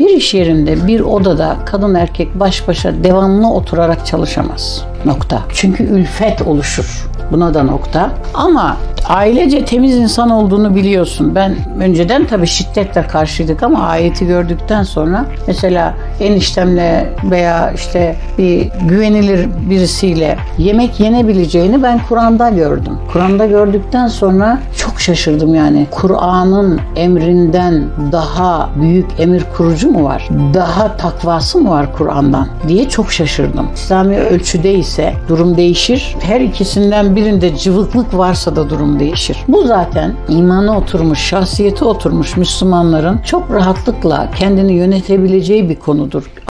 Bir iş yerinde, bir odada kadın erkek baş başa devamlı oturarak çalışamaz. Nokta. Çünkü ülfet oluşur. Buna da nokta. Ama ailece temiz insan olduğunu biliyorsun. Ben önceden tabii şiddetle karşıydık ama ayeti gördükten sonra mesela eniştemle veya işte bir güvenilir birisiyle yemek yenebileceğini ben Kur'an'da gördüm. Kur'an'da gördükten sonra çok şaşırdım yani. Kur'an'ın emrinden daha büyük emir kurucu mu var? Daha takvası mı var Kur'an'dan diye çok şaşırdım. İslami ölçüde ise durum değişir. Her ikisinden birinde cıvıklık varsa da durum değişir. Bu zaten imana oturmuş, şahsiyeti oturmuş Müslümanların çok rahatlıkla kendini yönetebileceği bir konudur.